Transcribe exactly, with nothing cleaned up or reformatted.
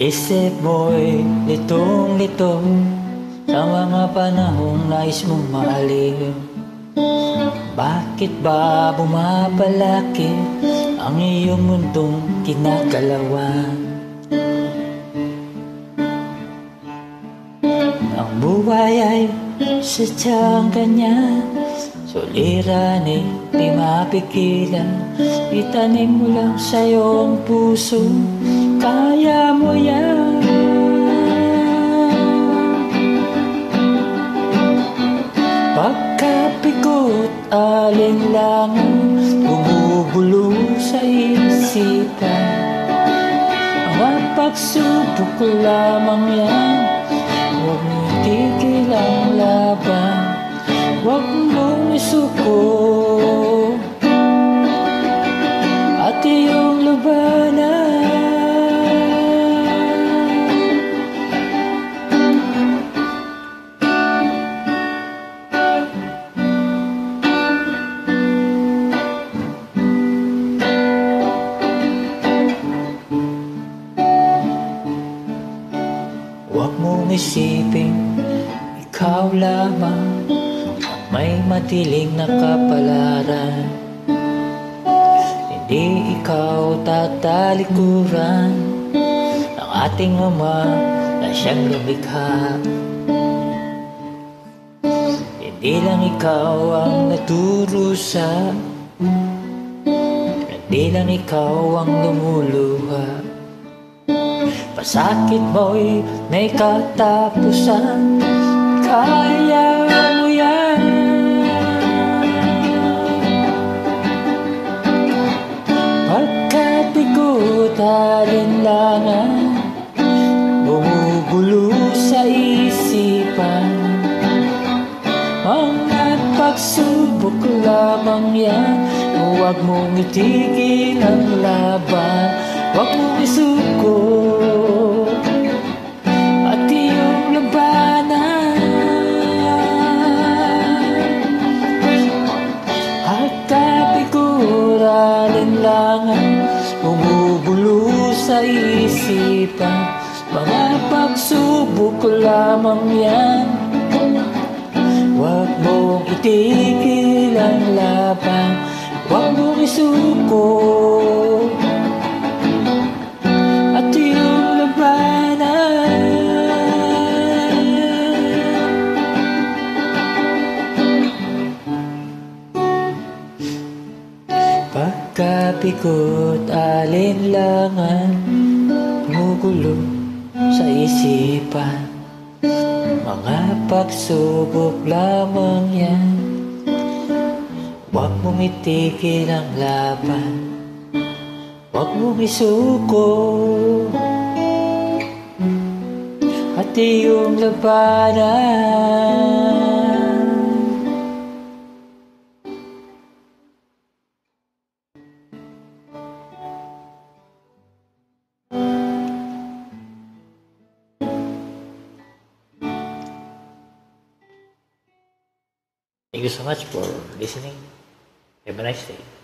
Isip mo'y litong-lito sa mga panahong nais mong maaliw. Bakit ba bumapalaki ang iyong mundong kinagalawan? Ang buhay ay sadyang ganyan, suliranin, di mapigilan. Itanim mo lang sa iyong puso, kaya mo yan. Pagkapikot, alinlangan, bumubulo sa isipan. Mga pagsubok lamang yan, huwag mo tigil ang laban. Huwag mong isuko at iyong labanan. Huwag mong isipin ikaw lamang may matiling na kapalaran. Hindi ikaw tatalikuran ng ating Ama na siyang lumikha. Hindi lang ikaw ang naturusa, hindi lang ikaw ang lumuluha. Pasakit mo'y may katapusan, kaya mo yan. Pagkabigot, alinlangan, bumubulo sa isipan. Mga pagsubok lamang yan, huwag mong itigil ang laban. Huwag mong isuko at iyong labanan. At kabigot, alinlangan, bumubulo sa isipan. Mga pagsubok lamang yan, huwag mong itigil ang laban. Huwag mong isuko at iyong labanan. Pagkapikot, alinlangan, bumugulo sa isipan. Mga pagsubok lamang yan, huwag mong itigil ang laban. Huwag mong isuko at iyong labanan. Thank you so much for listening. Have a nice day.